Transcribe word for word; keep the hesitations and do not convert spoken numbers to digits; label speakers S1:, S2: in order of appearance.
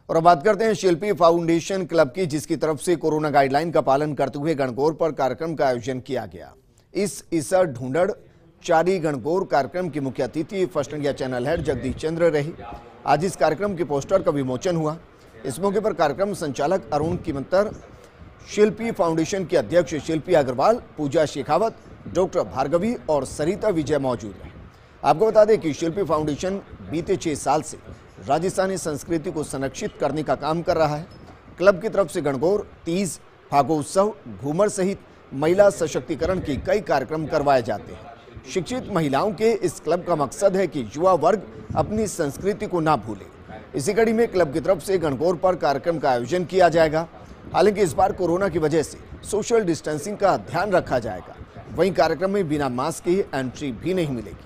S1: और अब बात करते हैं शिल्पी फाउंडेशन क्लब की, जिसकी तरफ से कोरोना गाइडलाइन का पालन करते हुए गणगौर पर कार्यक्रम का आयोजन किया गया। इस ईसर ढूंढड़ चारी गणगौर कार्यक्रम की मुख्य अतिथि first India channel head Jagdish Chandra रही। आज इस कार्यक्रम के पोस्टर का विमोचन हुआ। इस मौके पर कार्यक्रम संचालक अरुण कीमतर, शिल्पी फाउंडेशन की अध्यक्ष शिल्पी अग्रवाल, पूजा शेखावत, डॉक्टर भार्गवी और सरिता विजय मौजूद रहे। आपको बता दें कि शिल्पी फाउंडेशन बीते छह साल से राजस्थानी संस्कृति को संरक्षित करने का काम कर रहा है। क्लब की तरफ से गणगौर, तीज, फागोत्सव, घूमर सहित महिला सशक्तिकरण के कई कार्यक्रम करवाए जाते हैं। शिक्षित महिलाओं के इस क्लब का मकसद है कि युवा वर्ग अपनी संस्कृति को ना भूले। इसी कड़ी में क्लब की तरफ से गणगौर पर कार्यक्रम का आयोजन किया जाएगा। हालांकि इस बार कोरोना की वजह से सोशल डिस्टेंसिंग का ध्यान रखा जाएगा। वहीं कार्यक्रम में बिना मास्क के एंट्री भी नहीं मिलेगी।